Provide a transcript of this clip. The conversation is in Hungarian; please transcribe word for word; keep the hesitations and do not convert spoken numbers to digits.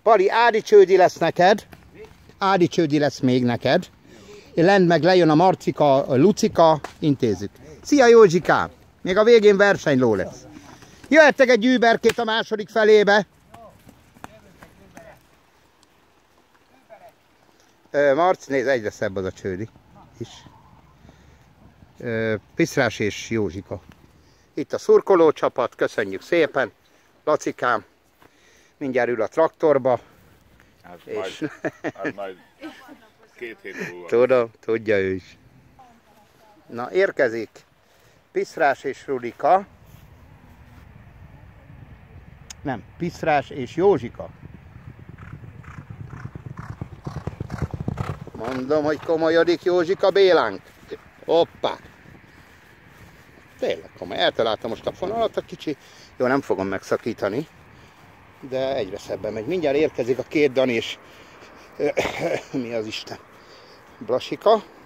Pali, Ádi csődi lesz neked. Ádi csődi lesz még neked. Lent meg lejön a Marcika, a Lucika, intézzük. Szia Józsikám! Még a végén versenyló lesz. Jöhettek egy überkét a második felébe. Ö, Marci, nézd, egyre szebb az a csődi is. Ö, Piszrás és Józsika. Itt a szurkoló csapat, köszönjük szépen. Lacikám mindjárt ül a traktorba. Hát és... majd, hát majd két hét múlva. Tudom, tudja ő is. Na, érkezik Piszrás és Rudika. Nem, Piszrás és Józsika. Mondom, hogy komolyodik Józsika Bélánk. Hoppá! Tényleg komoly. Eltaláltam most a fonalat a kicsi. Jó, nem fogom megszakítani. De egyre szebben megy. Mindjárt érkezik a két Dan és mi az Isten? Blasika.